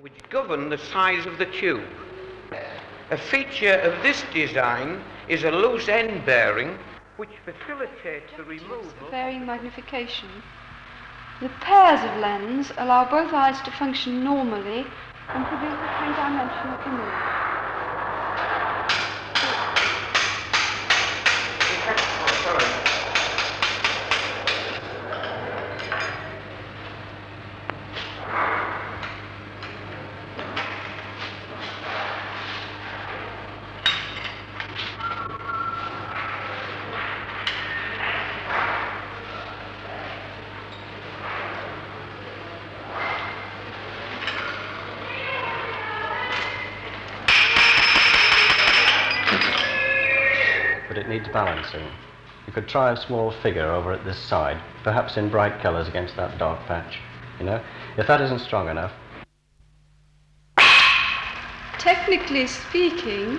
which govern the size of the tube. A feature of this design is a loose end bearing which facilitates the removal of varying magnification. The pairs of lens allow both eyes to function normally and produce a three-dimensional image. It needs balancing. You could try a small figure over at this side, perhaps in bright colours against that dark patch. You know, if that isn't strong enough. Technically speaking,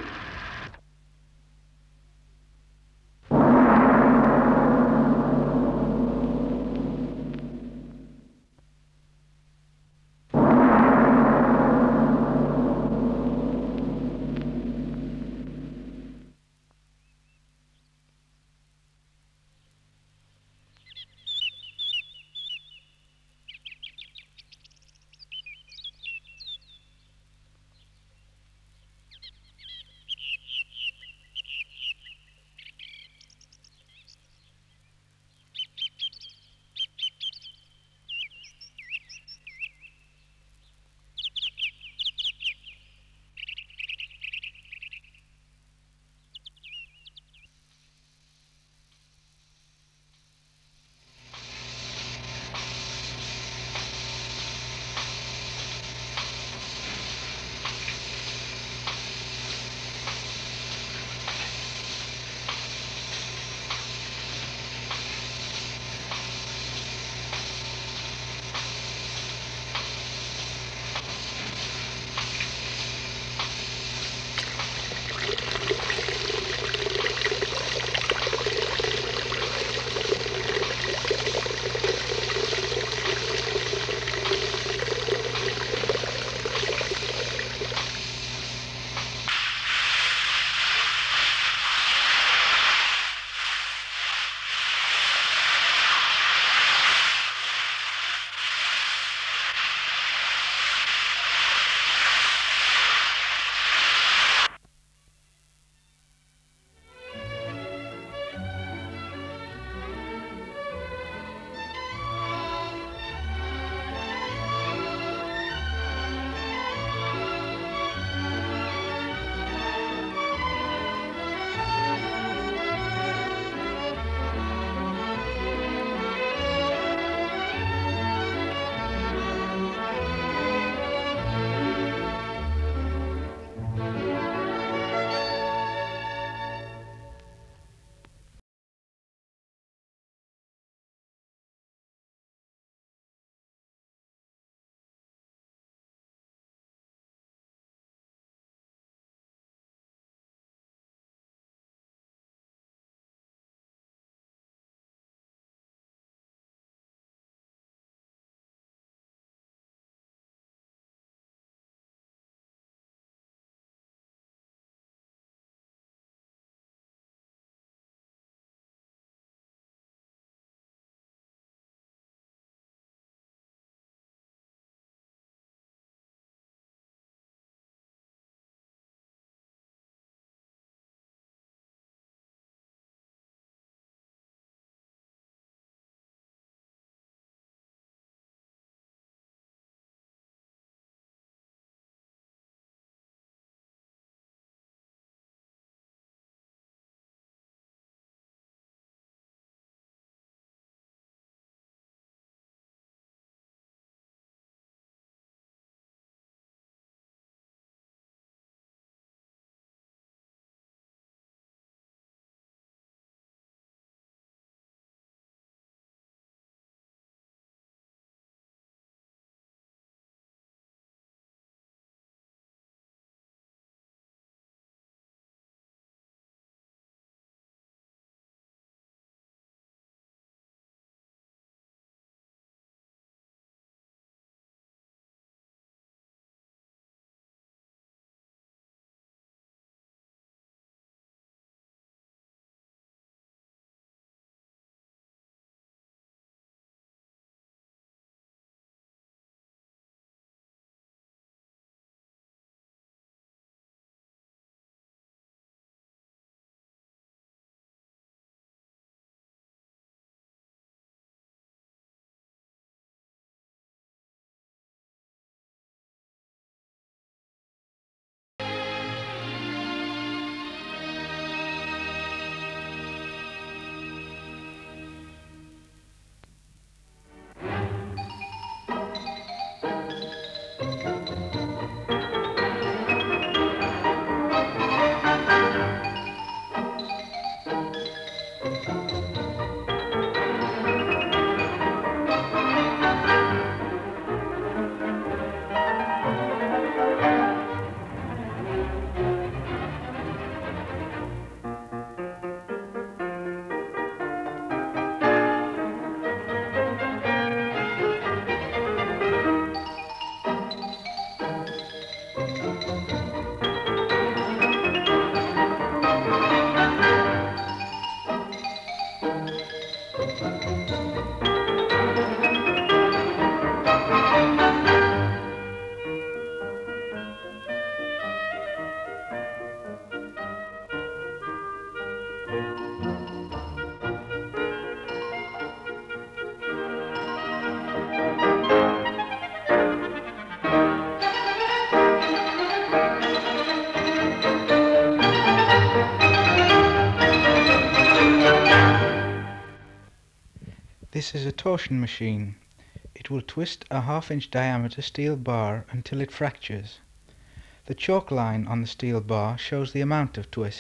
This is a torsion machine. It will twist a 1/2-inch diameter steel bar until it fractures. The chalk line on the steel bar shows the amount of twist.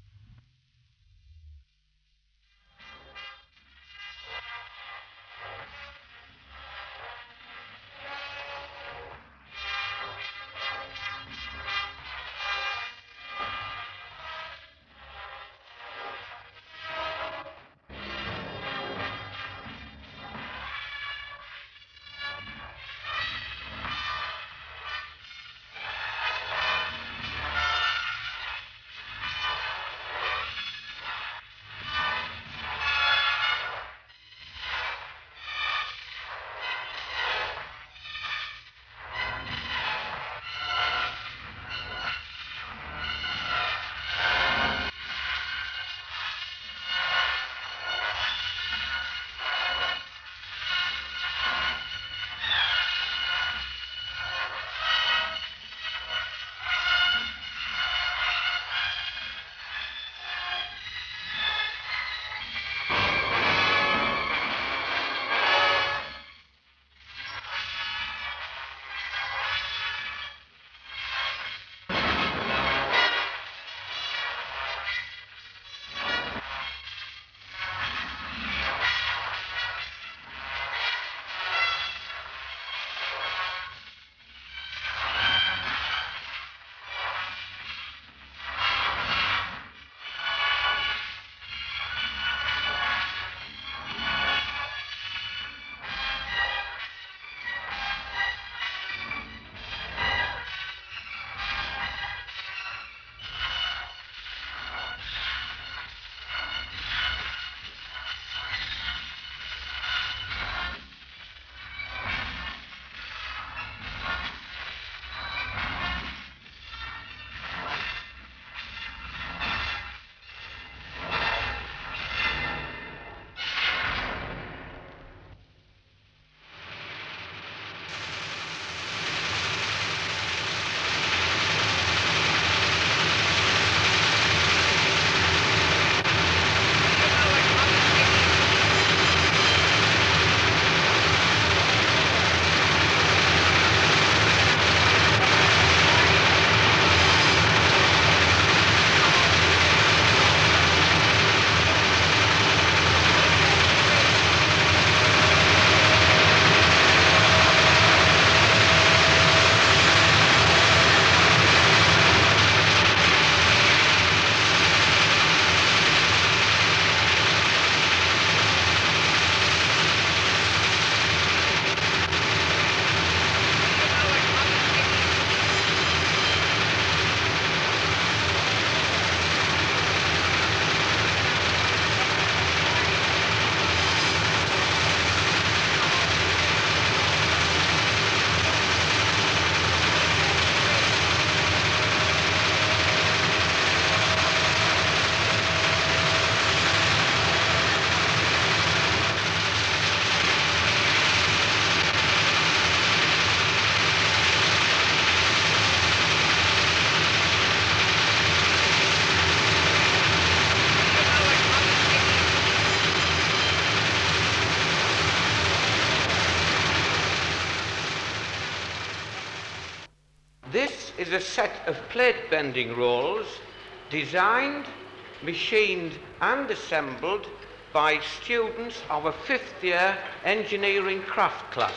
This is a set of plate bending rolls designed, machined and assembled by students of a 5th year engineering craft class.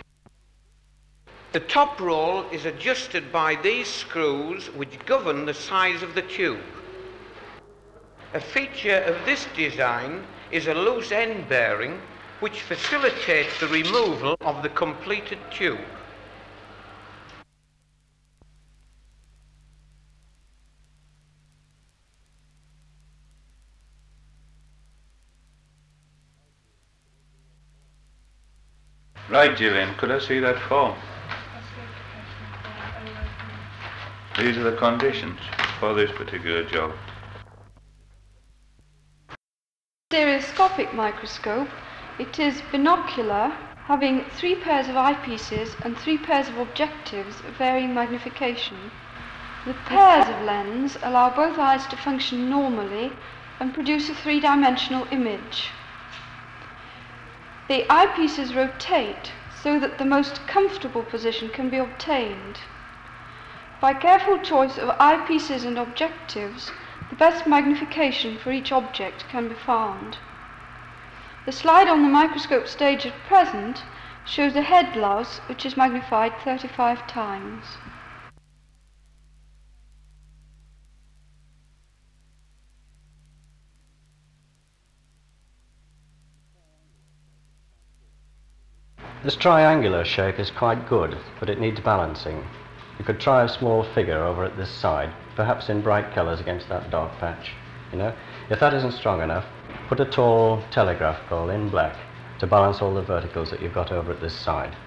The top roll is adjusted by these screws which govern the size of the tube. A feature of this design is a loose end bearing which facilitates the removal of the completed tube. Right, Gillian, could I see that form? These are the conditions for this particular job. Stereoscopic microscope. It is binocular, having 3 pairs of eyepieces and 3 pairs of objectives of varying magnification. The pairs of lens allow both eyes to function normally and produce a 3-dimensional image. The eyepieces rotate so that the most comfortable position can be obtained. By careful choice of eyepieces and objectives, the best magnification for each object can be found. The slide on the microscope stage at present shows a head louse which is magnified 35 times. This triangular shape is quite good, but it needs balancing. You could try a small figure over at this side, perhaps in bright colours against that dark patch. You know, if that isn't strong enough, put a tall telegraph pole in black to balance all the verticals that you've got over at this side.